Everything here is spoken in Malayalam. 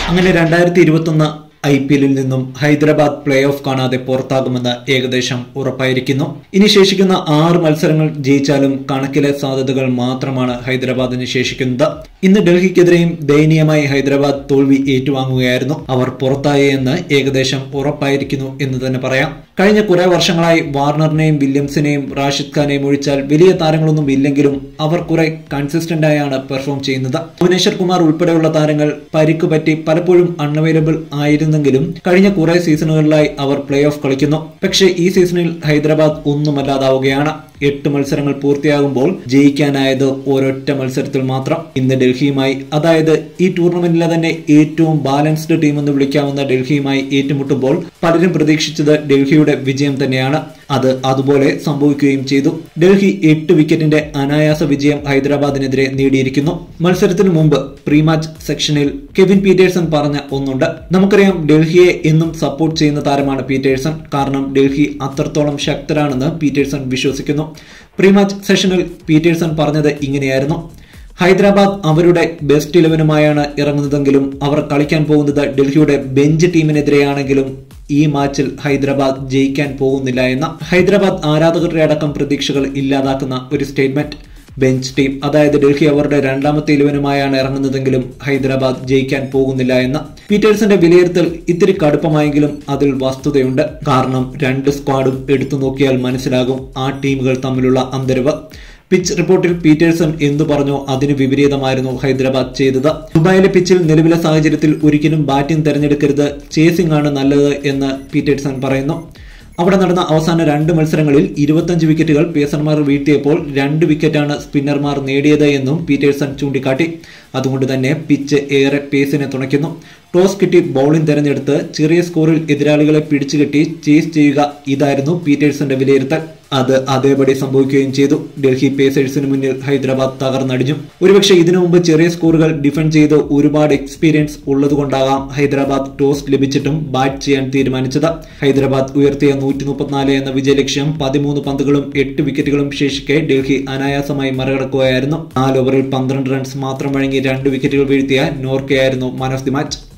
അങ്ങനെ 2021 IPL-ൽ നിന്നും ഹൈദരാബാദ് പ്ലേ ഓഫ് കാണാതെ പുറത്താകുമെന്ന് ഏകദേശം ഉറപ്പായിരിക്കുന്നു. ഇനി ശേഷിക്കുന്ന 6 മത്സരങ്ങൾ ജയിച്ചാലും കണക്കിലെ സാധ്യതകൾ മാത്രമാണ് ഹൈദരാബാദിന് ശേഷിക്കുന്നത്. ഇന്ന് ഡൽഹിക്കെതിരെയും ദയനീയമായി ഹൈദരാബാദ് തോൽവി ഏറ്റുവാങ്ങുകയായിരുന്നു. അവർ പുറത്തായി എന്ന് ഏകദേശം ഉറപ്പായിരിക്കുന്നു എന്ന് തന്നെ പറയാം. കഴിഞ്ഞ കുറെ വർഷങ്ങളായി വാർണറിനെയും വില്യംസിനെയും റാഷിദ് ഖാനെയും ഒഴിച്ചാൽ വലിയ താരങ്ങളൊന്നും ഇല്ലെങ്കിലും അവർ കുറെ കൺസിസ്റ്റന്റ് ആയാണ് പെർഫോം ചെയ്യുന്നത്. ഭുവനേശ്വർ കുമാർ ഉൾപ്പെടെയുള്ള താരങ്ങൾ പരിക്ക് പറ്റി പലപ്പോഴും അൺഅവൈലബിൾ ആയിരുന്നെങ്കിലും കഴിഞ്ഞ കുറെ സീസണുകളിലായി അവർ പ്ലേ ഓഫ് കളിക്കുന്നു. പക്ഷേ ഈ സീസണിൽ ഹൈദരാബാദ് ഒന്നുമല്ലാതാവുകയാണ്. 8 മത്സരങ്ങൾ പൂർത്തിയാകുമ്പോൾ ജയിക്കാനായത് ഒരൊറ്റ മത്സരത്തിൽ മാത്രം. ഇന്ന് ഡൽഹിയുമായി, അതായത് ഈ ടൂർണമെന്റിലെ തന്നെ ഏറ്റവും ബാലൻസ്ഡ് ടീം എന്ന് വിളിക്കാവുന്ന ഡൽഹിയുമായി ഏറ്റുമുട്ടുമ്പോൾ പലരും പ്രതീക്ഷിച്ചത് ഡൽഹിയുടെ വിജയം തന്നെയാണ്. അത് അതുപോലെ സംഭവിക്കുകയും ചെയ്തു. ഡൽഹി 8 വിക്കറ്റിന്റെ അനായാസ വിജയം ഹൈദരാബാദിനെതിരെ നേടിയിരിക്കുന്നു. മത്സരത്തിന് മുമ്പ് പ്രീ മാച്ച് സെക്ഷനിൽ കെവിൻ പീറ്റേഴ്സൺ പറഞ്ഞ ഒന്നുണ്ട്. നമുക്കറിയാം, ഡൽഹിയെ എന്നും സപ്പോർട്ട് ചെയ്യുന്ന താരമാണ് പീറ്റേഴ്സൺ. കാരണം ഡൽഹി അത്രത്തോളം ശക്തരാണെന്ന് പീറ്റേഴ്സൺ വിശ്വസിക്കുന്നു. പ്രീ മാച്ച് സെഷനിൽ പീറ്റേഴ്സൺ പറഞ്ഞത് ഇങ്ങനെയായിരുന്നു: ഹൈദരാബാദ് അവരുടെ ബെസ്റ്റ് 11-യുമായാണ് ഇറങ്ങുന്നതെങ്കിലും അവർ കളിക്കാൻ പോകുന്നത് ഡൽഹിയുടെ ബെഞ്ച് ടീമിനെതിരെയാണെങ്കിലും ഈ മാച്ചിൽ ഹൈദരാബാദ് ജയിക്കാൻ പോകുന്നില്ല എന്ന ഹൈദരാബാദ് ആരാധകരുടെ അടക്കം പ്രതീക്ഷകൾ ഇല്ലാതാക്കുന്ന ഒരു സ്റ്റേറ്റ്മെന്റ്. ബെഞ്ച് ടീം, അതായത് ഡൽഹി അവരുടെ രണ്ടാമത്തെ 11-യുമായാണ് ഇറങ്ങുന്നതെങ്കിലും ഹൈദരാബാദ് ജയിക്കാൻ പോകുന്നില്ല എന്ന പീറ്റേഴ്സന്റെ വിലയിരുത്തൽ ഇത്തിരി കടുപ്പമായെങ്കിലും അതിൽ വസ്തുതയുണ്ട്. കാരണം 2 സ്ക്വാഡും എടുത്തു നോക്കിയാൽ മനസ്സിലാകും ആ ടീമുകൾ തമ്മിലുള്ള അന്തരവ്. പിച്ച് റിപ്പോർട്ടിൽ പീറ്റേഴ്സൺ എന്തു പറഞ്ഞോ അതിന് വിപരീതമായിരുന്നു ഹൈദരാബാദ് ചെയ്തത്. ദുബായിലെ പിച്ചിൽ നിലവിലെ സാഹചര്യത്തിൽ ഒരിക്കലും ബാറ്റിംഗ് തെരഞ്ഞെടുക്കരുത്, ചേസിംഗ് ആണ് നല്ലത് എന്ന് പീറ്റേഴ്സൺ പറയുന്നു. അവിടെ നടന്ന അവസാന 2 മത്സരങ്ങളിൽ 25 വിക്കറ്റുകൾ പേസർമാർ വീഴ്ത്തിയപ്പോൾ 2 വിക്കറ്റാണ് സ്പിന്നർമാർ നേടിയത് എന്നും പീറ്റേഴ്സൺ ചൂണ്ടിക്കാട്ടി. അതുകൊണ്ട് തന്നെ പിച്ച് ഏറെ പേസിനെ തുണയ്ക്കുന്നു. ടോസ് കിട്ടി ബൌളിംഗ് തെരഞ്ഞെടുത്ത് ചെറിയ സ്കോറിൽ എതിരാളികളെ പിടിച്ചുകെട്ടി ചേസ് ചെയ്യുക, ഇതായിരുന്നു പീറ്റേഴ്സന്റെ വിലയിരുത്തൽ. അത് അതേപടി സംഭവിക്കുകയും ചെയ്തു. ഡൽഹി പേസേഴ്സിന് മുന്നിൽ ഹൈദരാബാദ് തകർന്നടിഞ്ഞു. ഒരുപക്ഷെ ഇതിനു മുമ്പ് ചെറിയ സ്കോറുകൾ ഡിഫെൻഡ് ചെയ്ത് ഒരുപാട് എക്സ്പീരിയൻസ് ഉള്ളതുകൊണ്ടാകാം ഹൈദരാബാദ് ടോസ് ലഭിച്ചിട്ടും ബാറ്റ് ചെയ്യാൻ തീരുമാനിച്ചത്. ഹൈദരാബാദ് ഉയർത്തിയ 134 എന്ന വിജയലക്ഷ്യം 13 പന്തുകളും 8 വിക്കറ്റുകളും ശേഷിക്കെ ഡൽഹി അനായാസമായി മറികടക്കുകയായിരുന്നു. 4 ഓവറിൽ 12 റൺസ് മാത്രം വഴങ്ങി 2 വിക്കറ്റുകൾ വീഴ്ത്തിയ നോർക്കയായിരുന്നു മാൻ ഓഫ് ദി മാച്ച്.